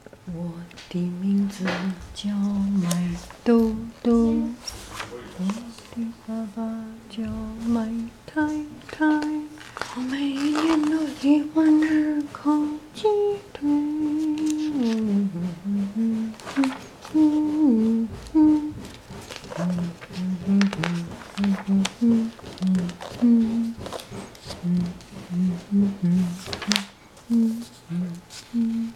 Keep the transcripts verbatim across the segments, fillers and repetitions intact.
我的名字叫麦兜兜，我的爸爸叫麦太太，我每一年都喜欢吃烤鸡腿。嗯嗯嗯嗯嗯嗯嗯嗯嗯嗯嗯嗯嗯嗯嗯。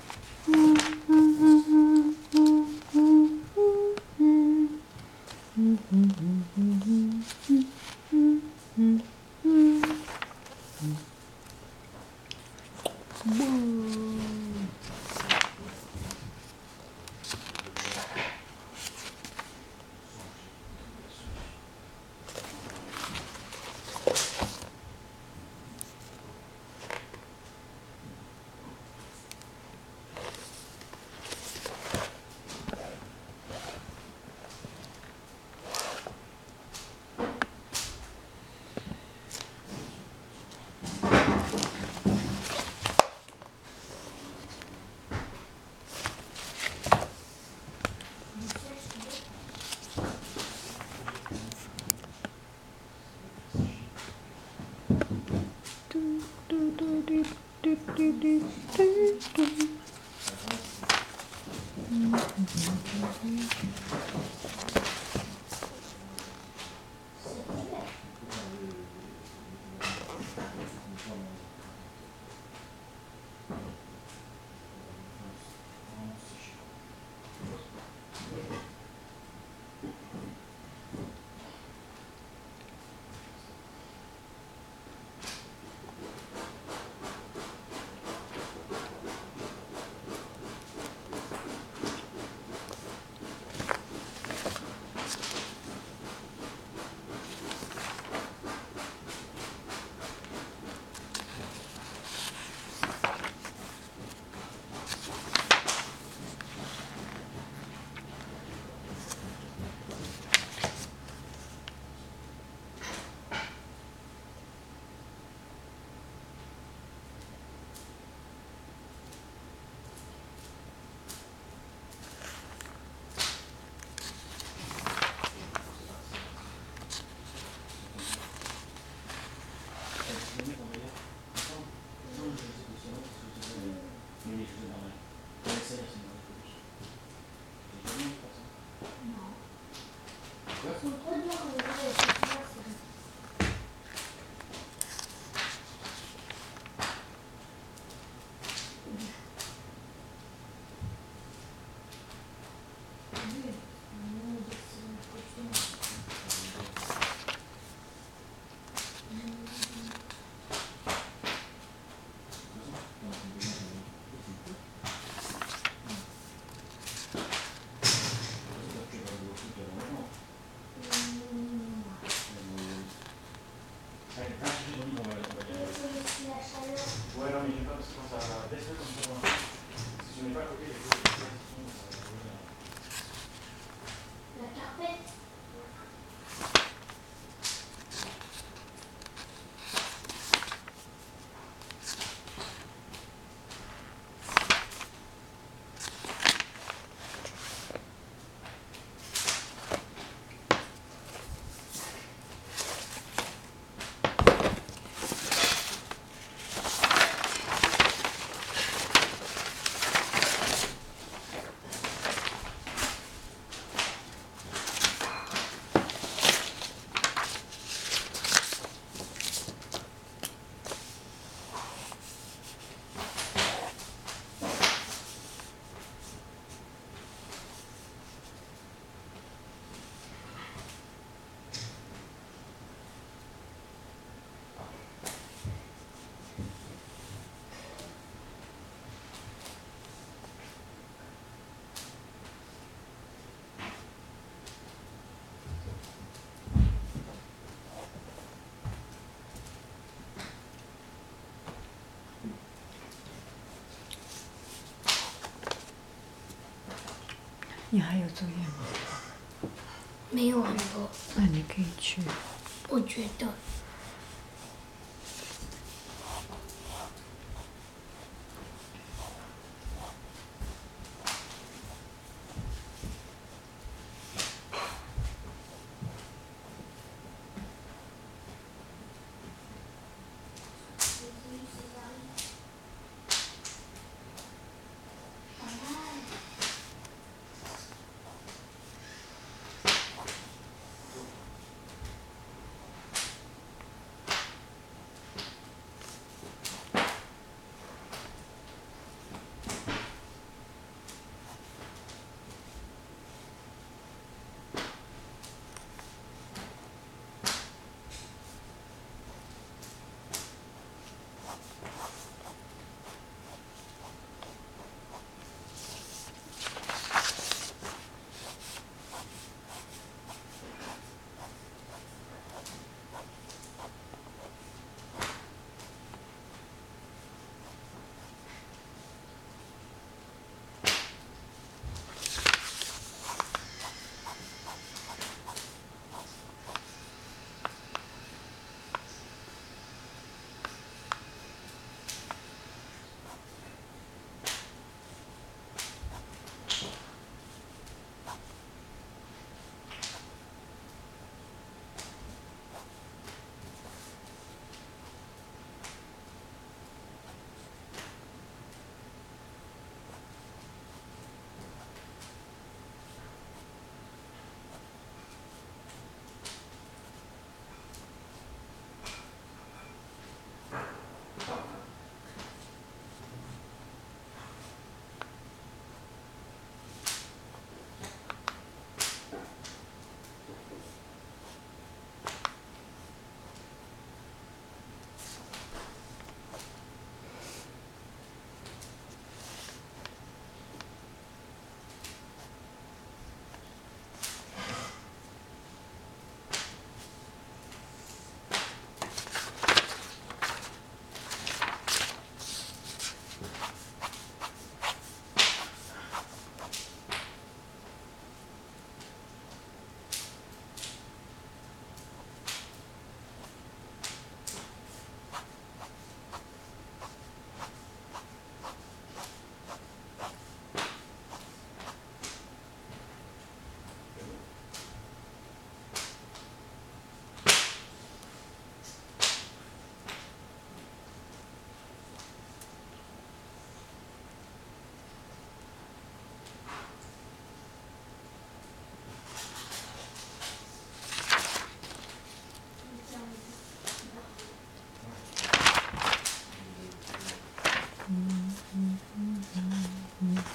你还有作业吗？ 没有很多。 那你可以去。 我觉得。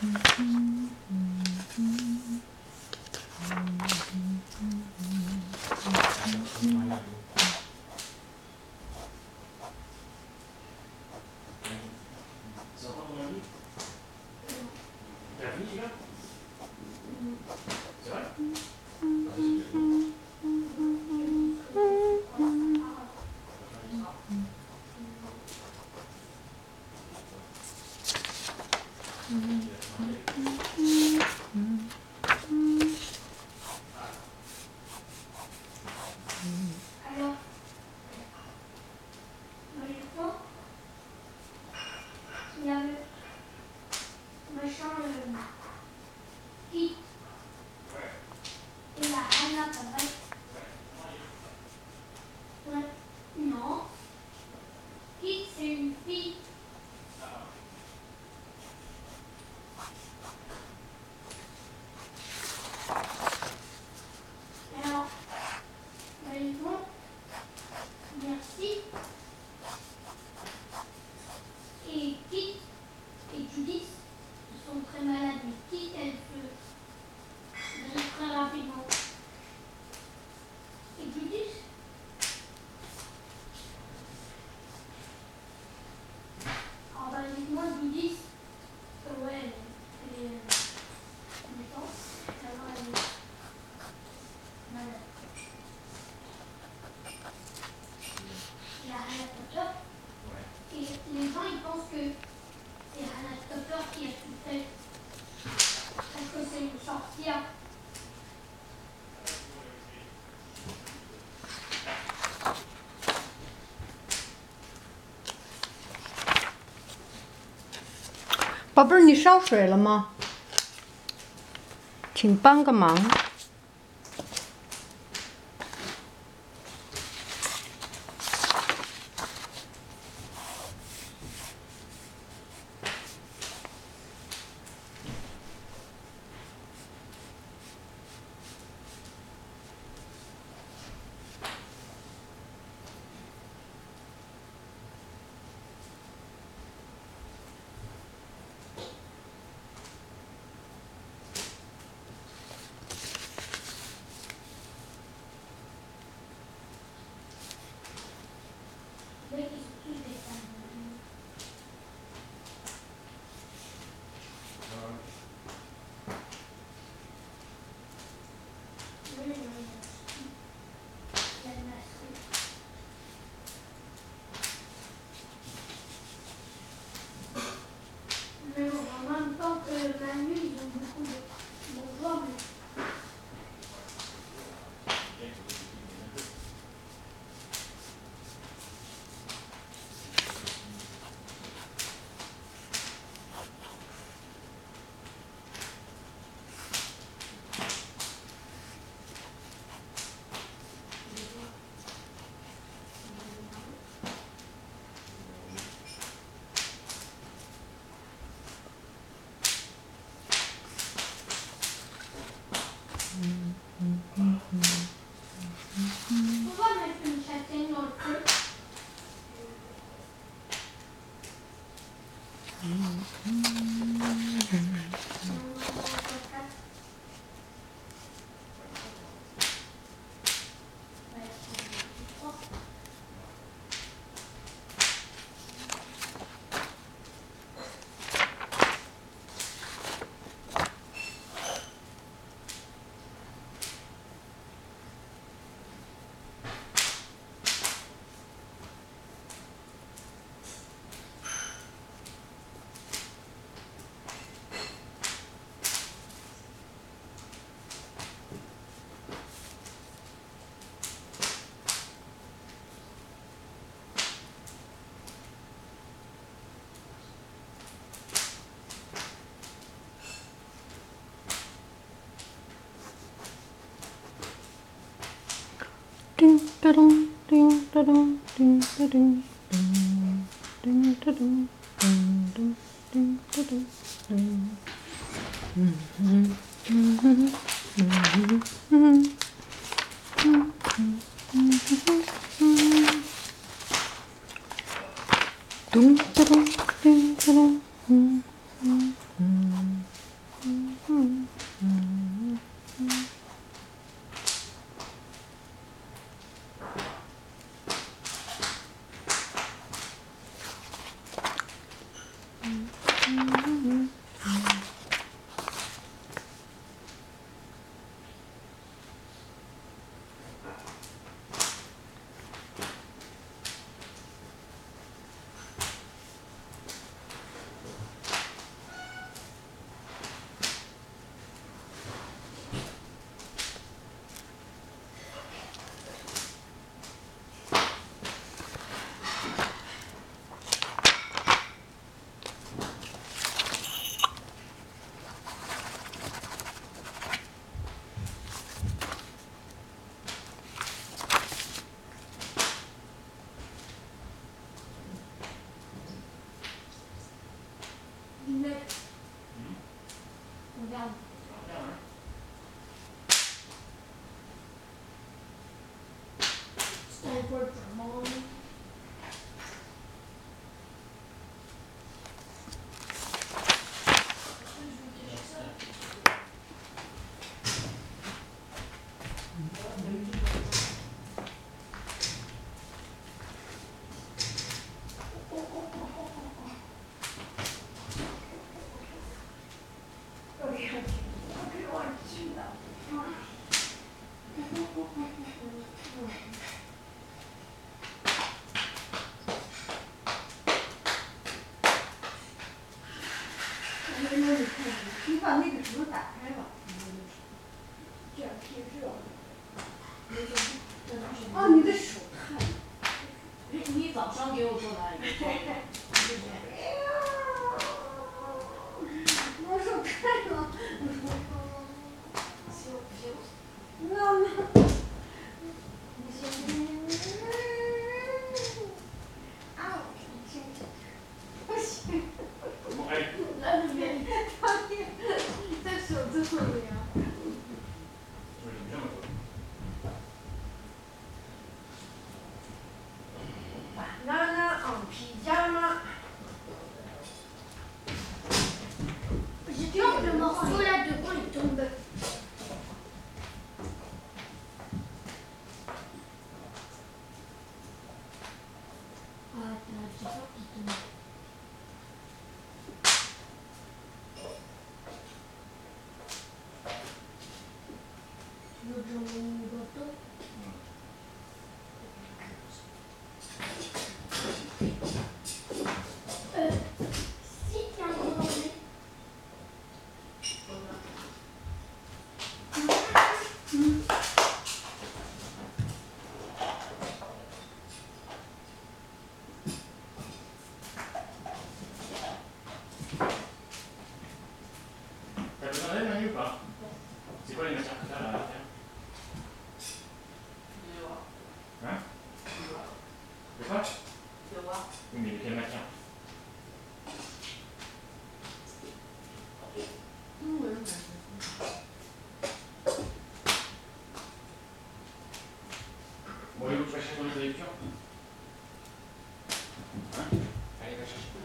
Alors, maintenant, il y a le machin, le Kit et la Anna, pareil. Ouais. Non. Kit, c'est une fille. Alors, maintenant, merci. Et Kit et Judith sont très malades. Mais Kit, elle se guérit très rapidement. Et Judith, alors bah, moi, Judith, euh, ouais, elle, elle est naissance. Alors, elle est malade. Il y a Hannah Topper. Et les gens, ils pensent que c'est Hannah Topper qui a tout fait. Parce que c'est une sorcière. 宝贝儿，你烧水了吗？请帮个忙。 Dès qu'ils sont tous des femmes. Oui, oui, oui. Il y a de la soupe. Mais bon, en même temps que Manu, ils ont beaucoup de bourgeois, mais on va mettre une châtaigne dans le feu. Ding da dong, ding da dong, ding da ding, ding, ding da dong, ding dong, ding da dong, ding. Mhm, mhm, mhm, mhm. Dum da dong, ding da dong, mhm, mhm. Regarde. Stanford Vermont. 你把那个纸打开吧。 这样贴热。 啊，你的手太…… 你你早上给我做的一个。 我手太冷。 不行不行。 那么。 不行。啊！ 不行。 哎。 来里面， 他也在手最后面。 就是你这么做。 娜娜昂皮夹吗？ j'ai peur que le morceau là devant il tombe. Ah, j'ai peur qu'il tombe. Tu veux que j'emmène le gâteau? Euh, si tu as un gros danger. T'as besoin d'aide, Manu, ou pas? C'est quoi les matières que t'as là à faire? Je vais voir. Hein? Je vais voir. De quoi? Je vais voir. Oui, mais de quelle matière? Bon, allez, vous cherchez ton livre de lecture? Hein? Allez, va chercher.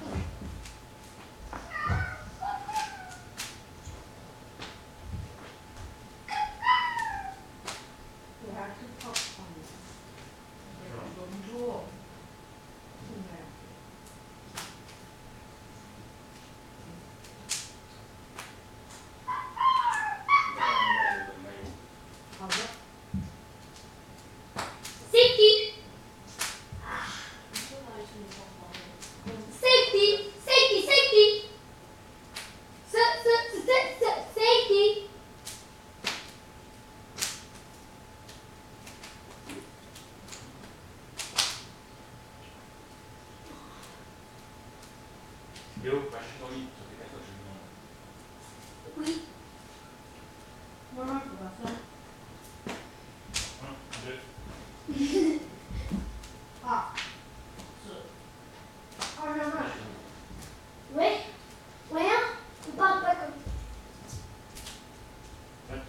Bonjour. Safety! Safety! Safety! Safety! S s s s safety! Léo, va chercher ton livre, ça fait quatre fois que je lui demande. Oui. Maman, tu vas faire. Un, deux. Ah. Ah, maman. Ouais. Ouais, hein? On parle pas comme Un.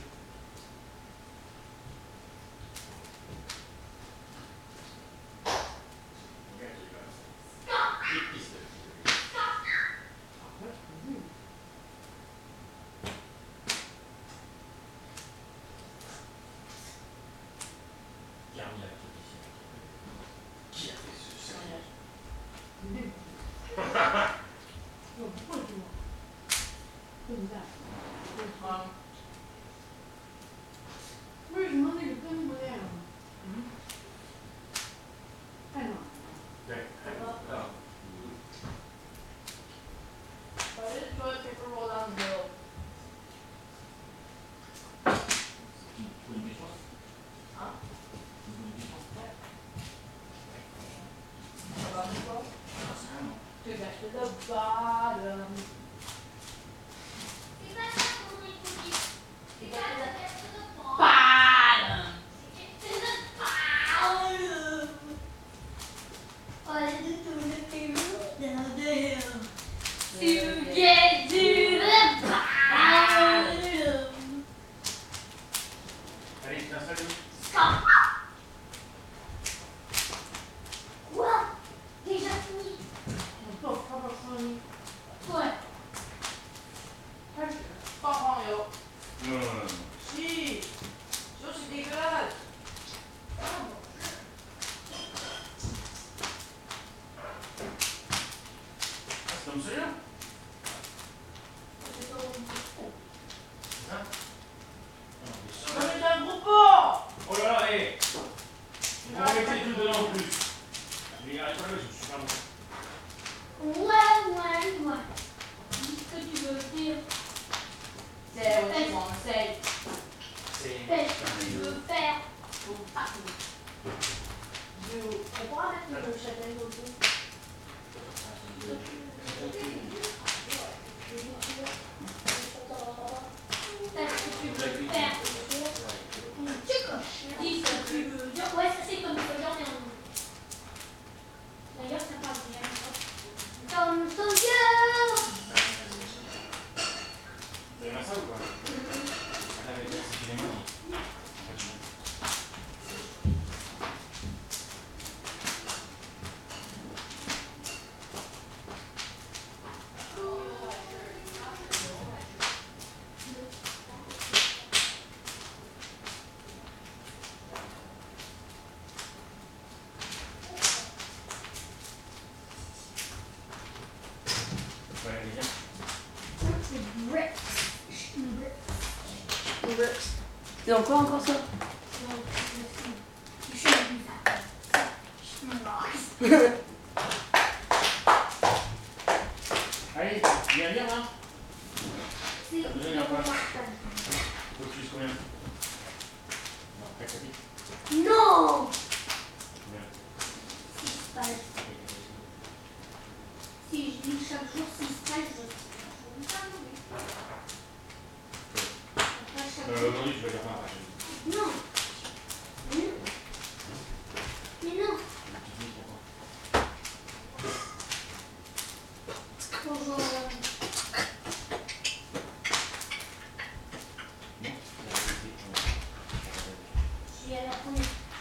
Qui a fait ce sériage? 我不会做，对不对？ 啊。 为什么那个灯不亮啊？ 嗯。 太暖了。 对，还有啊。 But it's toilet paper roll down the middle. Tu veux une question? Hein? Tu veux une question? Ça va avec toi? Ah, c'est rien, non. To get to the bottom. C'est pas ça qu'on écoute. Non, non, non, non. Si. Ça, c'est dégueulasse. Ah, c'est comme celui-là? C'est pas bon. C'est ça? Non, mais ça- Non, mais c'est un gros porc. Oh là là, hé! Vous mettez tout dedans en plus. Mais arrête pas là, je suis super bon. Ouais, ouais, ouais. Dis ce que tu veux dire. C'est what you want to say. C'est. Fais ce que tu veux faire. Je comprends mettre le châtaigne au bout. Fais ce que tu veux faire. Dis ce que tu veux dire. Ouais, ça c'est comme ça, j'en ai un. D'ailleurs, ça parle bien. Comme son cœur. Vous avez ça ou pas? Ah, mais c'est une émotion. Ouais, elle est bien. C'est bricks. C'est encore encore ça? You shouldn't do that. Schmucks. Allez, viens lire là. C'est Ça te donne un peu. important. Faut que tu lises combien? Non, quatre chapitres. Non. Combien? Six pages. Si je lis chaque jour six pages, je suis pas mauvais. Pas chaque Euh, jour. aujourd'hui, tu vas lire pas un page. Non. Non. Mais non. Tu dis pourquoi? Pour, euh, Non, je suis à la première.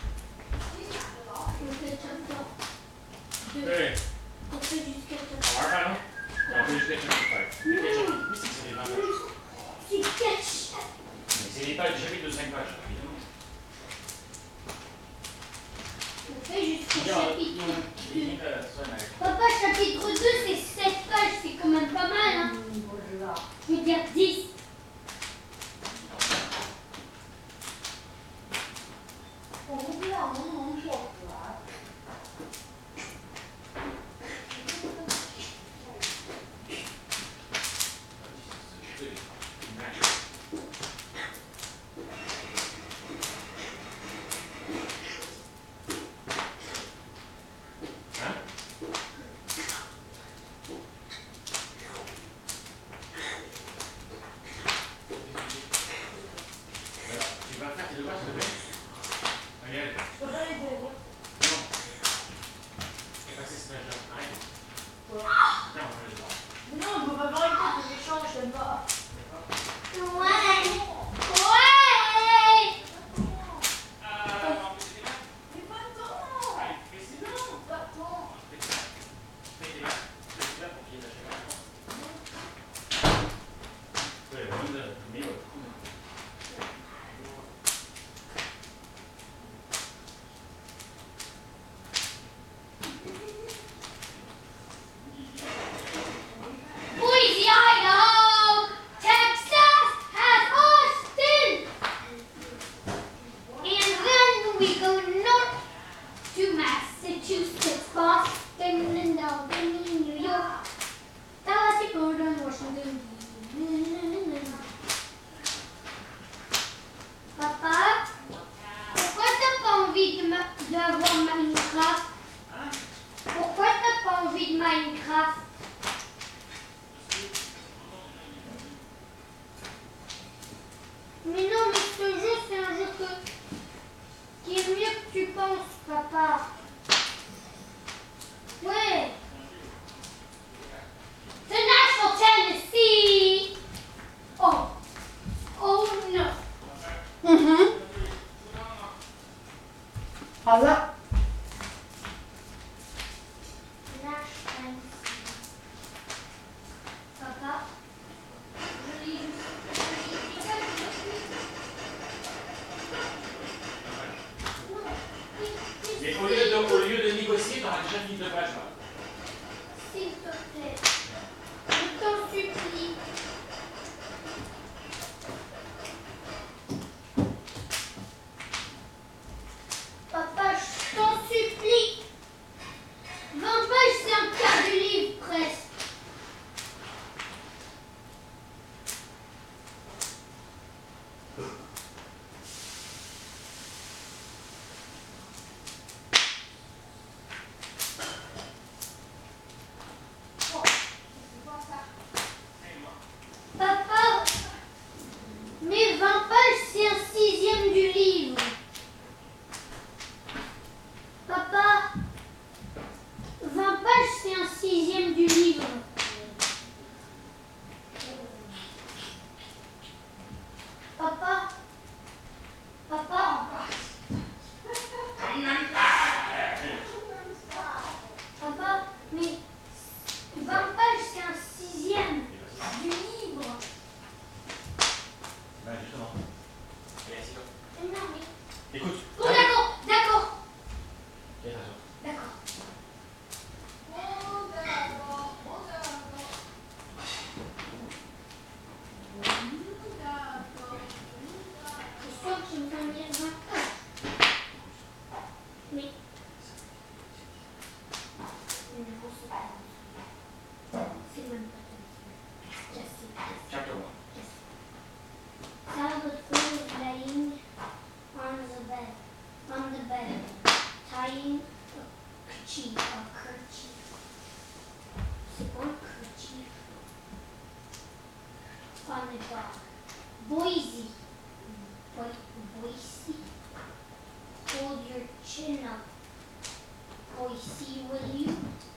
On fait chapter deux. Hey, On fait jusqu'à chapter. on va faire, non? On fait jusqu'à chapitre cinq. Mais si, c'est les vingt pages. C'est catch. Mais c'est les pages, des chapitres de cinq pages, évidemment. On fait jusqu'à Bien, chapitre non, deux. limite, euh, ça, mais- Papa, chapitre deux, c'est sept pages. C'est quand même pas mal, hein. Je veux dire dix. Hein? Alors, tu vas faire tes devoirs, s'il te plaît? Allez, allez. Je peux pas les deux. Non. Fais passer ce page-là. Arrête. Non, on va les devoirs. Mais non, on peut pas faire avec des échanges, j'aime pas. Ouais. Ouais. Ah, non, mais c'est bien. Mais pas de temps. Allez, fais ces deux. Pas de temps. Fais ça. Fais tes là. Fais tes là pour qu'il y ait ta chaîne. Ouais, bonne, mais ouais. Boise, Idaho. Texas has Austin. And then we go north to Massachusetts, Boston, and Albany, New York. Dallas, Florida, Washington. Papa, pourquoi t'as pas envie de ma- d'avoir Minecraft? Pourquoi t'as pas envie de Minecraft? Mais non, mais ce jeu, c'est un jeu que... qui est mieux que tu penses, papa. Ouais. The Nashville, Tennessee. Oh. Oh no. Mhm. Ah là. Nashville, Tennessee. Papa, je lis juste... je lis- on the dog. Boise. Bo- Boise. Hold your chin up. Boise, will you?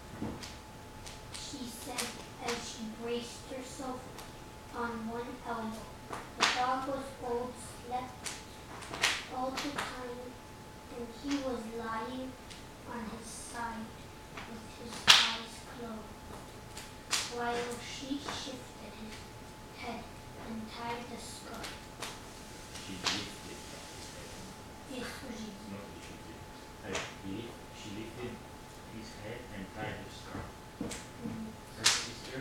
She said as she braced herself on one elbow. The dog was old, slept all the time, and he was lying on his side with his eyes closed, while she shifted his head and tied the scarf. She lifted his head. Yes, Brigitte. Not that she did. Uh, he lift, she lifted his head and tied the scarf. Mm, Her sister,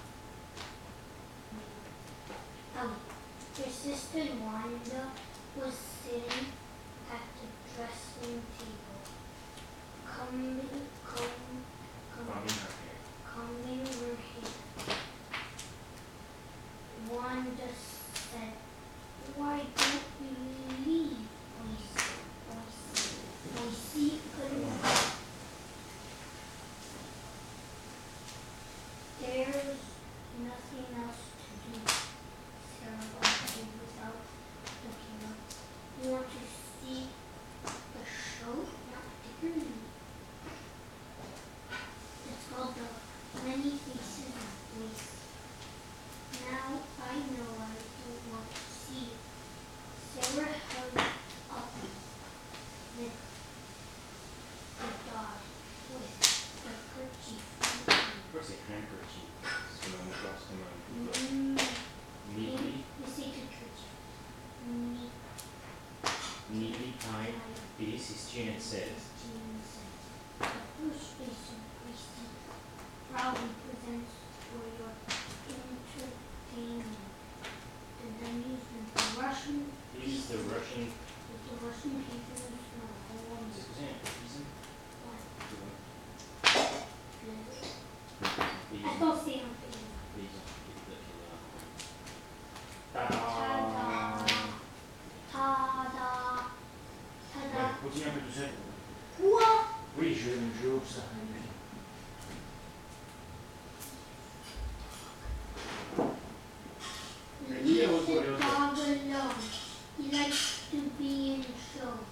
Um, her sister Wanda was sitting at the dressing table, combing, comb, comb, combing her hair. combing her hair. Wanda said, "Why don't you leave, Boise? Boise, Boise couldn't. There's nothing else to do," Sarah answered without looking up. "You want to see the show? Not particularly. It's called The Many Faces of Boise. Now I know I don't want to see it." Sarah held up the, the dog with the kerchief. Where's the handkerchief? It's going across the mouth. Mm, Neatly, the sacred kerchief. Neat. neatly tied. It is his chin, it says. Jean said. "The first face of Christy proudly presents for your entertainment and amusement the Russian This is the Russian. with the Russian people in snow. Is it Cousin? Cousin? Attends, c'est un peu. Ta-da! Ta-da. Ta-da. Ouais, continue un peu tout seul. Quoi? Oui, je, je ouvre ça. Leave the dog alone. He likes to be in shows.